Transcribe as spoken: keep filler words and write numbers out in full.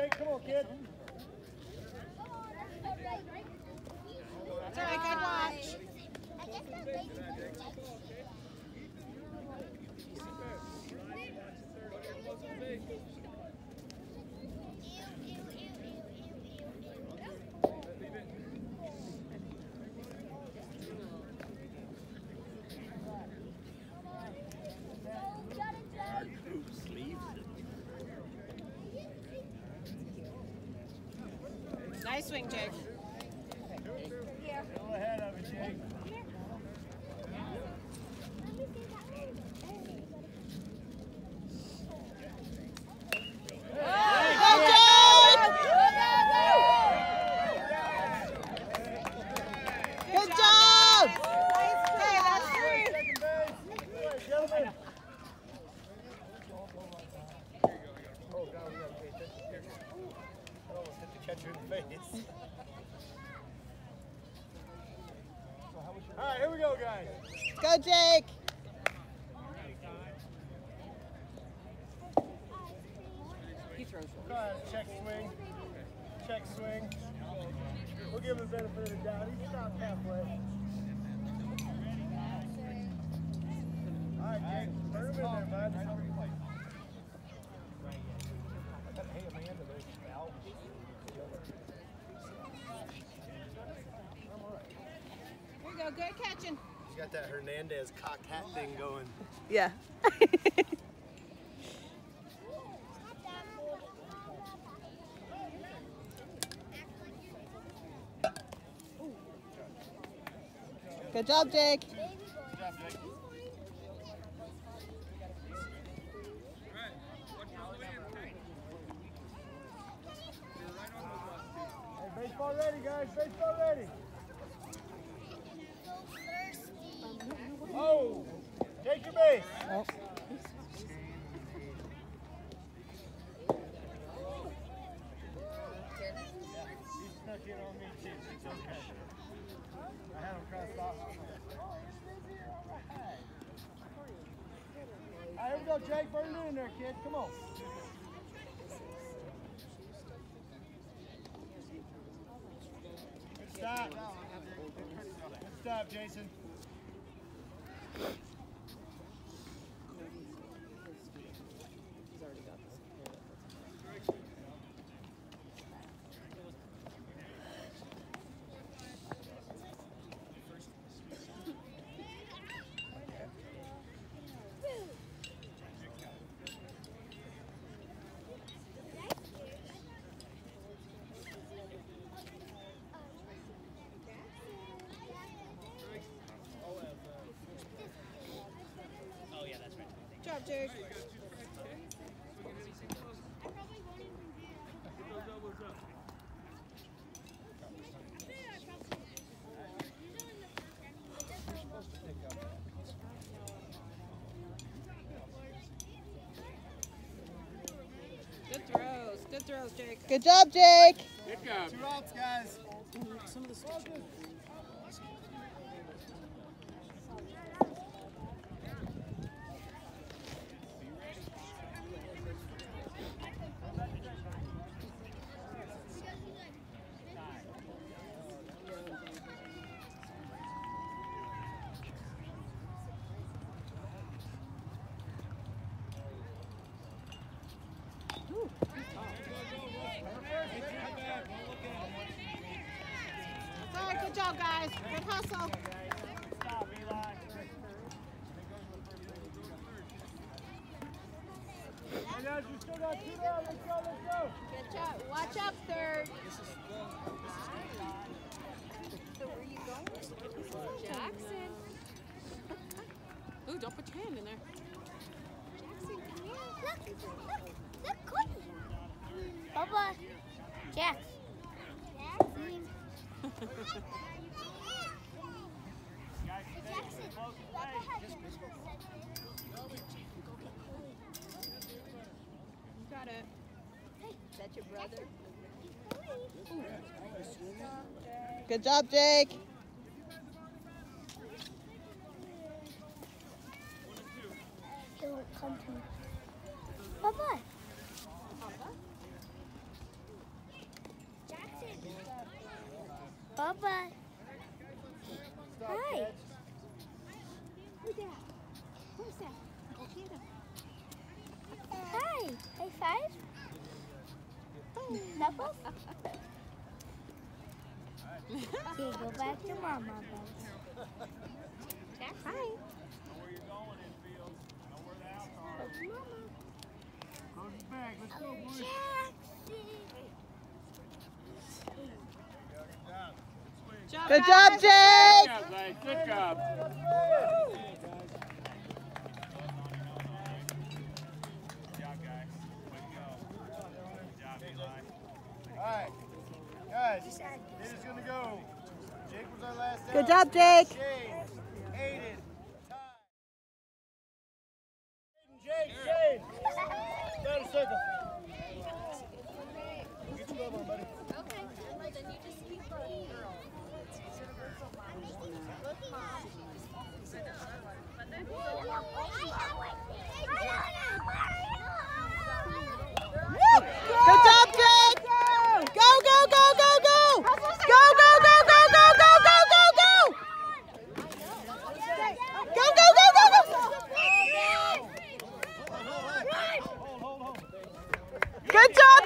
Jake. Come on, kid. That's all right, good watch. Nice swing, Jake. Go ahead of it, Jake. Good job! Okay, that's three. Oh, God, we gotta pay attention here. I almost hit the catcher in the face. All right, here we go, guys. Go, Jake. He throws Go ahead, check swing. Check swing. We'll give him the benefit of the doubt. He stopped halfway. All right, Jake. Burn him in there, bud. Hey, Amanda, those valves. Here we go, good catching. He's got that Hernandez cocked hat thing going. Yeah. Good job, Jake. Good job, Jake. Hey, baseball ready, guys. Baseball ready. Oh, take your base. Oh. He snuck in on me too. It's okay. I had him crossed off. All right, here we go, Jake. Burn it in there, kid. Come on. Good stop. Good stop, Jason. Good job, Jake. Good throws. Good throws, Jake. Good job, Jake. Good job. Two outs, guys. Some of the stuff. All right, good job, guys. Good hustle. Stop, Eli. Hey, guys, we still got two down. Let's go, let's go. Good job. Watch up, third. So where you going? Jackson. Ooh, don't put your hand in there. Jackson, come here. Look, look, look, Cody. Bubba. Jax. Jackson. Jackson. Bubba has You got it. Is that your brother? Good job, Jake. He'll come to me. Bubba. Hi. Who's that? Who's that? Go get him. Hi. High five. Knuckles? Okay, go back to Mama, bud. Hi. Know where you're going, infield. Know where the outs are. Close his bag. Let's go, boys. Job, Good guys. job, Jake. Good job, guys. Good job. Good job, guys. Way to go. Good job, Eli. All right, guys. This is gonna go. Jake was our last out. Good job, Jake. Shane, Aiden, Ty. Jake, Shane. Down a circle. Get your glove on, buddy. Okay. Well, then you just keep looking. Good job, Jake. Go, go, go, go, go. Go, go, go, go, go, go, go, go, go. Go, go, go, go, go. Good job,